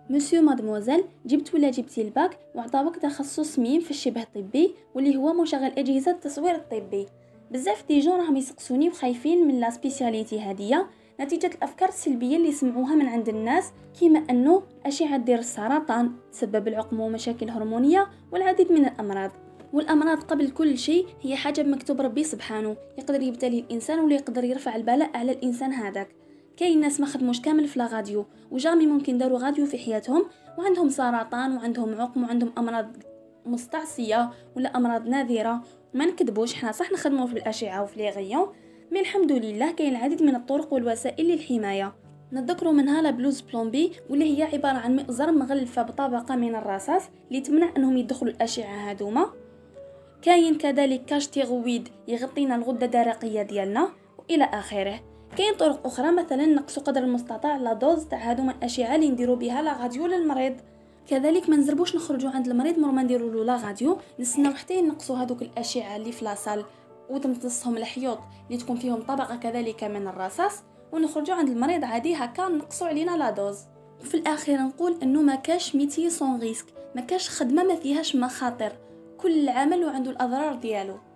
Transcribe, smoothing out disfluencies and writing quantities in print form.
مسيو مادموزيل، جبت ولا جبتي الباك وعطاوك تخصص ميم في الشبه الطبي واللي هو مشغل اجهزه التصوير الطبي. بزاف دي جون راهم يسقسوني وخايفين من لا سبيسياليتي هذه نتيجه الافكار السلبيه اللي سمعوها من عند الناس، كيما انه الاشعه دير السرطان، تسبب العقم ومشاكل هرمونيه والعديد من الامراض. والامراض قبل كل شيء هي حاجه مكتوب ربي سبحانه يقدر يبتلي الانسان ولا يقدر يرفع البلاء على الانسان هذاك. كاين ناس ما خدموش كامل في لا غاديو وجامي ممكن داروا غاديو في حياتهم وعندهم سرطان وعندهم عقم وعندهم امراض مستعصيه ولا امراض نادره. ما نكذبوش، حنا صح نخدموا في الاشعه وفي لي غيون، مي الحمد لله كاين العديد من الطرق والوسائل للحمايه. نذكروا منها لا بلوز بلومبي واللي هي عباره عن مئزر مغلفه بطبقه من الرصاص اللي تمنع انهم يدخلوا الاشعه هذوما. كاين كذلك كاش تيغويد يغطينا الغده الدرقيه ديالنا والى اخره. كاين طرق اخرى، مثلا نقص قدر المستطاع لا دوز تاع هذوما الاشعه اللي نديروا بها لا غاديو للمريض. كذلك ما نزربوش نخرجوا عند المريض مور ما نديروا له لا غاديو، نستناو حتى ينقصوا هذوك الاشعه اللي في لاصال وتمتصهم الحيوط اللي تكون فيهم طبقه كذلك من الرصاص، ونخرجوا عند المريض عادي هكا نقصوا علينا لا دوز. وفي الاخير نقول انه ما كاش ميتي سون ريسك، ما كاش خدمه ما فيهاش مخاطر، كل عمل وعنده الاضرار ديالو.